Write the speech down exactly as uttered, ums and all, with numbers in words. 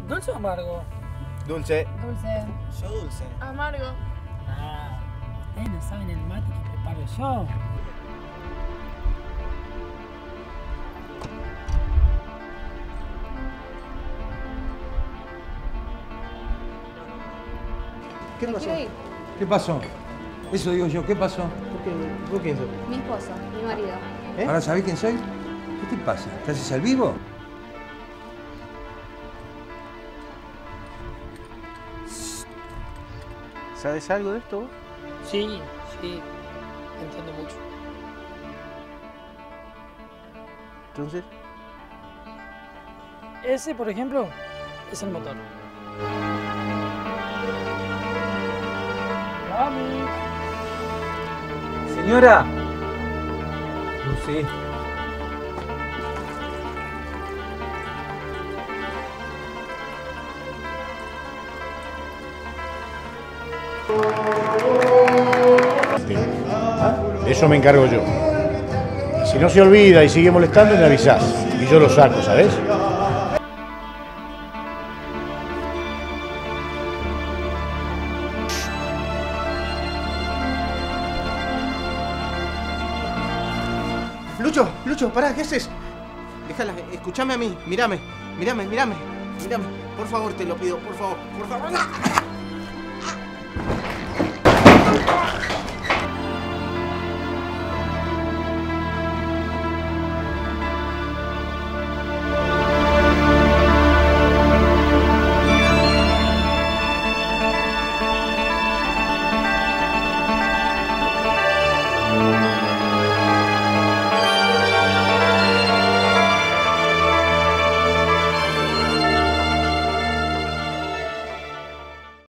¿Dulce o amargo? Dulce. Dulce. Yo dulce. Amargo. Ah, ustedes no saben el mate que preparo yo. ¿Qué Me pasó? quiero ir. ¿Qué pasó? Eso digo yo, ¿qué pasó? ¿Por qué? ¿Por qué eso? Mi esposo, mi marido. ¿Eh? ¿Ahora sabés quién soy? ¿Qué te pasa? ¿Te haces al vivo? ¿Sabes algo de esto vos? Sí, sí, entiendo mucho. Entonces, Ese, por ejemplo, es el motor. ¡Vamos! Señora. Lucy. De eso me encargo yo. Si no se olvida y sigue molestando, me avisás. Y yo lo saco, ¿sabes? Lucho, Lucho, pará, ¿qué haces? Déjala, escúchame a mí, mírame, mírame, mírame, mírame. Por favor, te lo pido, por favor, por favor.